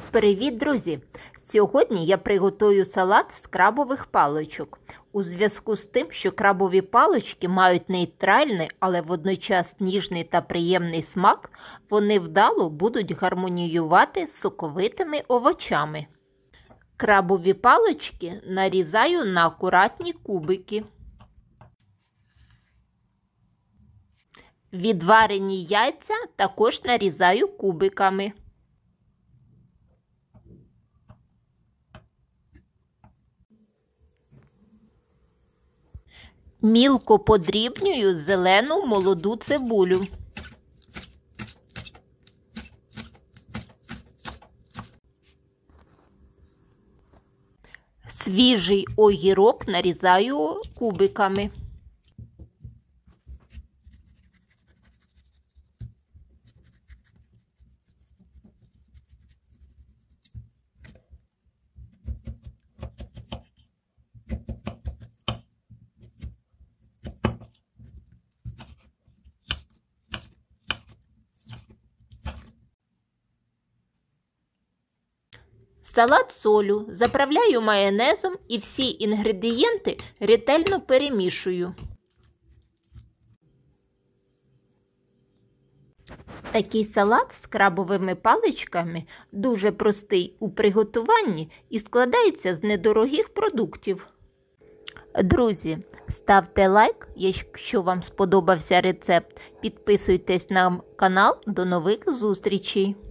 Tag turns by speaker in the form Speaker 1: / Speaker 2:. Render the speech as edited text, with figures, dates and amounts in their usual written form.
Speaker 1: Привіт, друзі! Сьогодні я приготую салат з крабових паличок. У зв'язку з тим, що крабові палички мають нейтральний, але водночас ніжний та приємний смак, вони вдало будуть гармоніювати з соковитими овочами. Крабові палички нарізаю на акуратні кубики. Відварені яйця також нарізаю кубиками. Мілко подрібнюю зелену молоду цибулю. Свіжий огірок нарізаю кубиками. Салат солю, заправляю майонезом і всі інгредієнти ретельно перемішую. Такий салат з крабовими паличками дуже простий у приготуванні і складається з недорогих продуктів. Друзі, ставте лайк, якщо вам сподобався рецепт, підписуйтесь на канал, до нових зустрічей!